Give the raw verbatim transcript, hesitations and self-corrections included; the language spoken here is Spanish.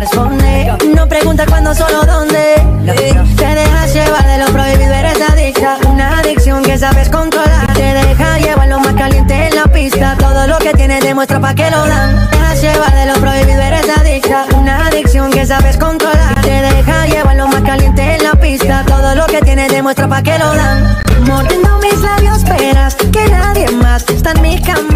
responde. No pregunta cuándo, solo dónde. Te dejas llevar de lo prohibido, eres adicta. Una adicción que sabes controlar. Te deja llevar lo más caliente en la pista. Todo lo que tienes demuestra pa' que lo dan. Te dejas llevar de lo prohibido, eres adicta. Una adicción que sabes controlar. Te deja llevar lo más caliente en la pista. Todo lo que tienes demuestra pa' que lo dan. Mordiendo mis labios, esperas que nadie más está en mi cama.